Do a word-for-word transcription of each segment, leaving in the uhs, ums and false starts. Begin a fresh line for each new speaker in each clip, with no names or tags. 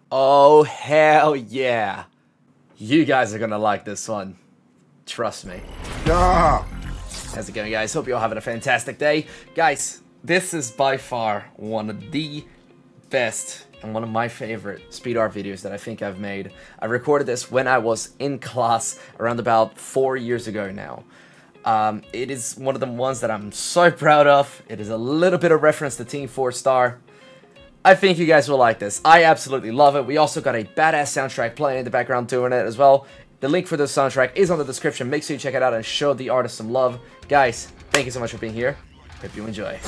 Oh, hell yeah. You guys are gonna like this one. Trust me.
Yeah.
How's it going, guys? Hope you're all having a fantastic day. Guys, this is by far one of the best and one of my favorite speed art videos that I think I've made. I recorded this when I was in class around about four years ago now. Um, it is one of the ones that I'm so proud of. It is a little bit of reference to Team four Star. I think you guys will like this. I absolutely love it. We also got a badass soundtrack playing in the background doing it as well. The link for this soundtrack is on the description. Make sure you check it out and show the artist some love. Guys, thank you so much for being here. Hope you enjoy.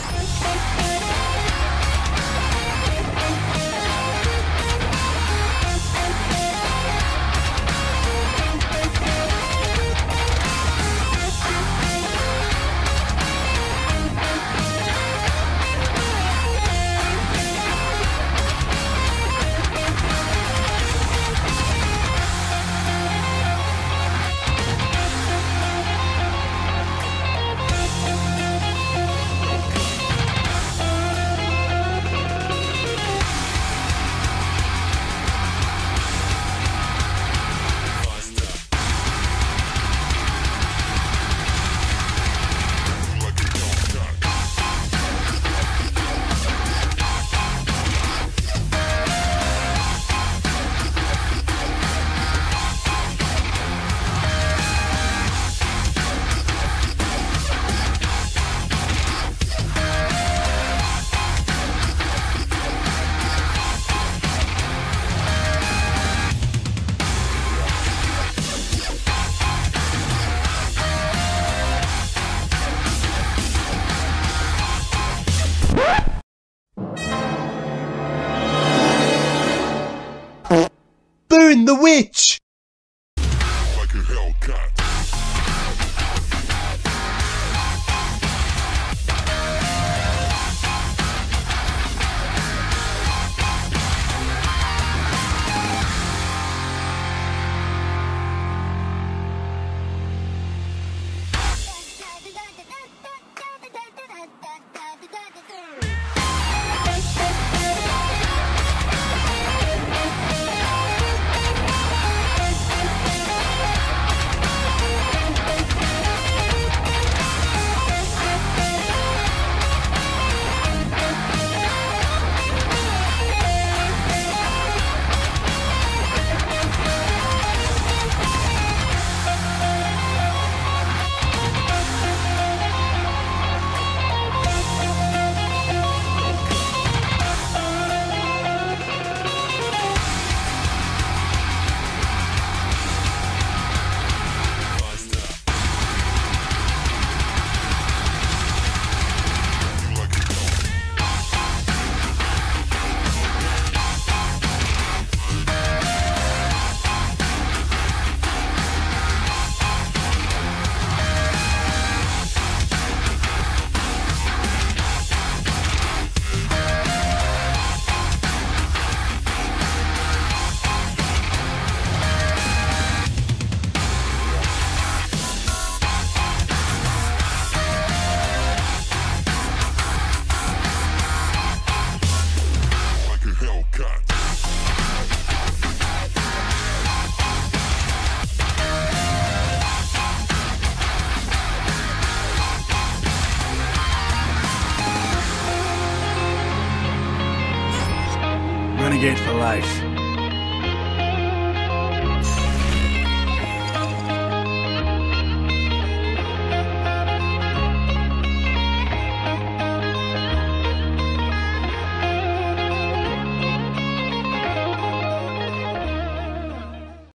Burn the witch!